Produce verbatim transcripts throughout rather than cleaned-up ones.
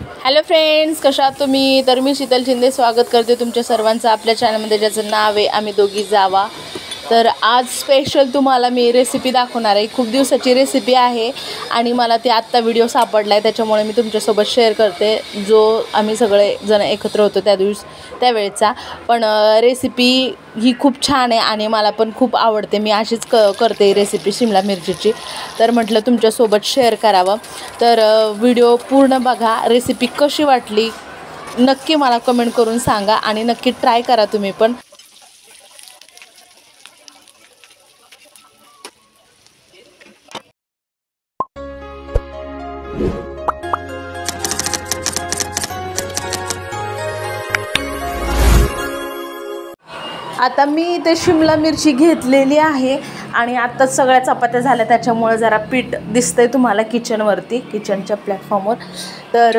Hello friends, कशा आहात तुम्ही? तर मी शीतल शिंदे स्वागत करते तुमच्या सर्वांचं आपल्या चॅनलमध्ये, ज्याचं नाव आहे आम्ही दोघी जावा. तर आज स्पेशल तुम्हाला मी रेसिपी दाखवणार आहे. खूप दिवसाची रेसिपी आहे आणि मला ती आत्ता व्हिडिओ सापडला आहे, त्याच्यामुळे मी तुमच्यासोबत शेअर करते. जो आम्ही सगळे जण एकत्र होतो त्या दिवस त्यावेळेचा. पण रेसिपी ही खूप छान आहे आणि मला पण खूप आवडते. मी अशीच क करते रेसिपी शिमला मिरचीची. तर म्हटलं तुमच्यासोबत शेअर करावं. तर व्हिडिओ पूर्ण बघा. रेसिपी कशी वाटली नक्की मला कमेंट करून सांगा आणि नक्की ट्राय करा तुम्ही पण. आता मी ते शिमला मिरची घेतलेली आहे आणि आत्ताच सगळ्या चपात्या झाल्या, त्याच्यामुळे जरा पीठ दिसतंय तुम्हाला किचनवरती, किचनच्या प्लॅटफॉर्मवर. तर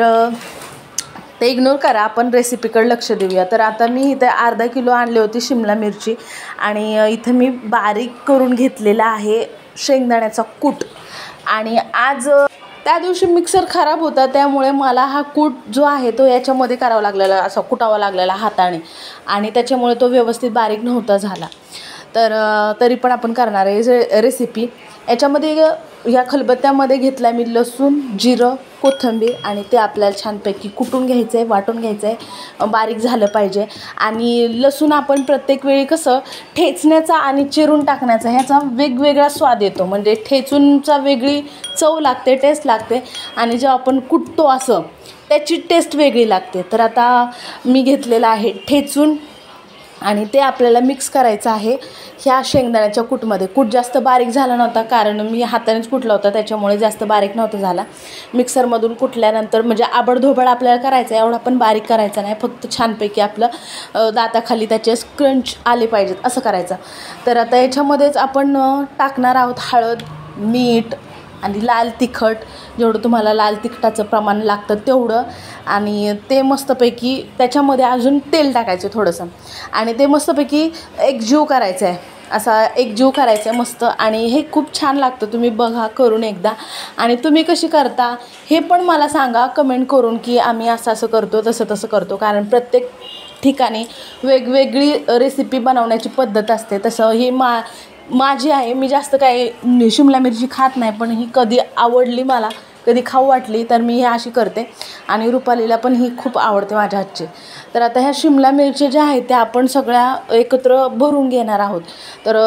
ते इग्नोर करा, आपण रेसिपीकडे लक्ष देऊया. तर आता मी इथे अर्धा किलो आणली होती शिमला मिरची आणि इथं मी बारीक करून घेतलेला आहे शेंगदाण्याचा कूट. आणि आज त्या दिवशी मिक्सर खराब होता, त्यामुळे मला हा कूट जो आहे तो याच्यामध्ये करावा लागलेला, असा कुटावा लागलेला हाताने, आणि त्याच्यामुळे तो व्यवस्थित बारीक नव्हता झाला. तर तरी पण आपण करणार आहे रेसिपी. याच्यामध्ये या खलबत्त्यामध्ये घेतला मी लसूण, जिरं, कोथिंबीर आणि ते आपल्याला छानपैकी कुटून घ्यायचं आहे, वाटून घ्यायचं आहे, बारीक झालं पाहिजे. आणि लसूण आपण प्रत्येक वेळी कसं ठेचण्याचा आणि चिरून टाकण्याचा ह्याचा वेगवेगळा स्वाद येतो. म्हणजे ठेचूनचा वेगळी चव लागते, टेस्ट लागते, आणि जेव्हा आपण कुटतो असं त्याची टेस्ट वेगळी लागते. तर आता मी घेतलेलं आहे ठेचून आणि ते आपल्याला मिक्स करायचं आहे ह्या शेंगदाण्याच्या कूटमध्ये. कूट जास्त बारीक झाला नव्हता, कारण मी हातानेच कुटला होता, त्याच्यामुळे जास्त बारीक नव्हता झाला. मिक्सरमधून कुटल्यानंतर म्हणजे आबडधोबड आपल्याला करायचं आहे, एवढा पण बारीक करायचा नाही, फक्त छानपैकी आपलं दाताखाली त्याचे क्रंच आले पाहिजेत असं करायचं. तर आता याच्यामध्येच आपण टाकणार आहोत हळद, मीठ आणि लाल तिखट, जेवढं तुम्हाला लाल तिखटाचं प्रमाण लागतं तेवढं. आणि ते मस्तपैकी त्याच्यामध्ये अजून तेल टाकायचं थोडंसं आणि ते मस्तपैकी एकजीव करायचं आहे, असा एकजीव करायचं आहे मस्त. आणि हे खूप छान लागतं, तुम्ही बघा करून एकदा. आणि तुम्ही कशी करता हे पण मला सांगा कमेंट करून, की आम्ही असं असं करतो, तसं तसं करतो. कारण प्रत्येक ठिकाणी वेगवेगळी रेसिपी बनवण्याची पद्धत असते. तसं ही मा माझी आहे. मी जास्त काही शिमला मिरची खात नाही, पण ही कधी आवडली, मला कधी खाऊ वाटली तर मी हे अशी करते. आणि रुपालीला पण ही खूप आवडते माझ्या हातची. तर आता ह्या शिमला मिरची ज्या आहेत त्या आपण सगळ्या एकत्र भरून घेणार आहोत. तर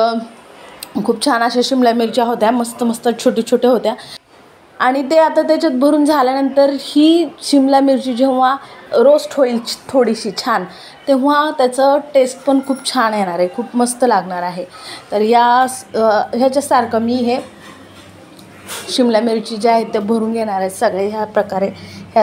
खूप छान अशा शिमला मिरच्या होत्या, मस्त मस्त छोट्या छोट्या होत्या. आणि ते आता त्याच्यात भरून झाल्यानंतर ही शिमला मिरची जेव्हा रोस्ट होईल थोडीशी छान, तेव्हा त्याचं टेस्ट पण खूप छान येणार आहे, खूप मस्त लागणार आहे. तर या ह्याच्यासारखं मी हे शिमला मिरची ज्या आहेत त्या भरून घेणार आहेत सगळे ह्या प्रकारे. ह्या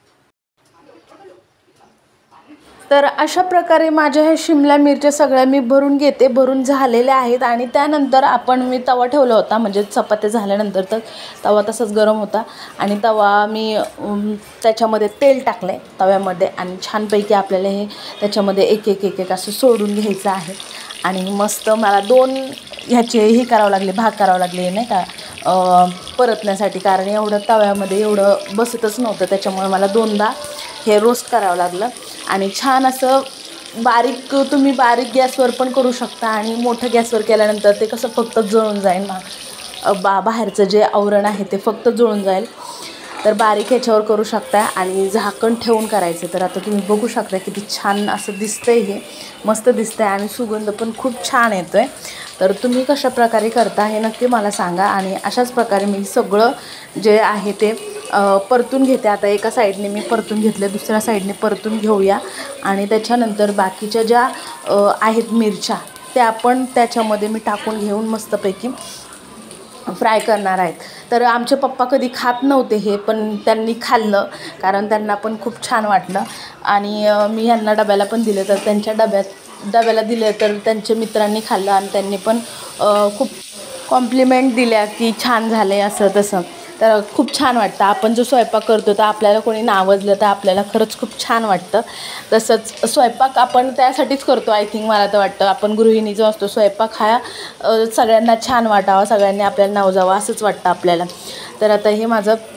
तर अशा प्रकारे माझ्या ह्या शिमला मिरच्या सगळ्या मी भरून घेते, भरून झालेल्या आहेत. आणि त्यानंतर आपण मी तवा ठेवला होता, म्हणजे चपात्या झाल्यानंतर तर तवा तसाच गरम होता आणि तवा मी त्याच्यामध्ये तेल टाकलं आहे तव्यामध्ये. आणि छानपैकी आपल्याला हे त्याच्यामध्ये एक एक एक एक असं सोडून घ्यायचं आहे. आणि मस्त मला दोन ह्याचे हे करावं लागले, भाग करावं लागले नाही का परतण्यासाठी, कारण एवढं तव्यामध्ये एवढं बसतच नव्हतं, त्याच्यामुळे मला दोनदा हे रोस्ट करावं लागलं. आणि छान असं बारीक, तुम्ही बारीक गॅसवर पण करू शकता आणि मोठं गॅसवर केल्यानंतर ते कसं फक्त जळून जाईल ना, बा बाहेरचं जे आवरण आहे ते फक्त जळून जाईल. तर बारीक ह्याच्यावर करू शकता आणि झाकण ठेवून करायचं. तर आता तुम्ही बघू शकता किती छान असं दिसतंय, हे मस्त दिसतंय आणि सुगंध पण खूप छान येतोय. तर तुम्ही कशा प्रकारे करता हे नक्की मला सांगा. आणि अशाच प्रकारे मी सगळं जे आहे ते परतून घेते. आता एका साईडने मी परतून घेतले, दुसऱ्या साईडने परतून घेऊया. आणि त्याच्यानंतर बाकीच्या ज्या आहेत मिरच्या त्या आपण त्याच्यामध्ये मी टाकून घेऊन मस्तपैकी फ्राय करणार आहेत. तर आमचे पप्पा कधी खात नव्हते हे, पण त्यांनी खाल्लं, कारण त्यांना पण खूप छान वाटलं. आणि मी ह्यांना डब्याला पण दिले, तर त्यांच्या डब्यात डब्याला दिले तर त्यांच्या मित्रांनी खाल्लं आणि त्यांनी पण खूप कॉम्प्लिमेंट दिल्या की छान झाले असं तसं. तर खूप छान वाटतं, आपण जो स्वयंपाक करतो तर आपल्याला कोणी नावजलं तर आपल्याला खरंच खूप छान वाटतं. तसंच स्वयंपाक आपण त्यासाठीच करतो आय थिंक, मला तर वाटतं. आपण गृहिणी जो असतो, स्वयंपाक हा सगळ्यांना छान वाटावा, सगळ्यांनी आपल्याला नाव जावं असंच वाटतं आपल्याला. तर आता हे माझं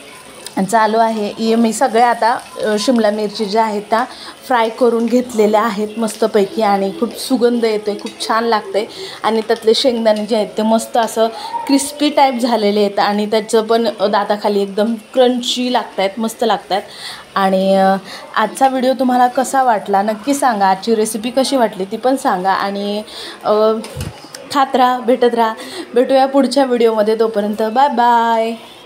चालू आहे. मी सगळ्या आता शिमला मिरची ज्या आहेत त्या फ्राय करून घेतलेल्या आहेत मस्तपैकी आणि खूप सुगंध येतो आहे, खूप छान लागतं आहे. आणि त्यातले शेंगदाणे जे आहेत ते मस्त असं क्रिस्पी टाईप झालेले आहेत आणि त्याचं पण दाताखाली एकदम क्रंची लागत आहेत, मस्त लागत आहेत. आणि आजचा व्हिडिओ तुम्हाला कसा वाटला नक्की सांगा. आजची रेसिपी कशी वाटली ती पण सांगा. आणि खात राहा, भेटत राहा. भेटूया पुढच्या व्हिडिओमध्ये. तोपर्यंत बाय बाय.